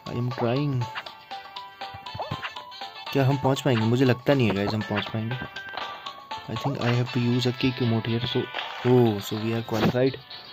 I am trying. क्या हम पहुंच पाएंगे? मुझे लगता नहीं है गाइस हम पहुंच पाएंगे। I think I have to use a kick emote here, so we are qualified.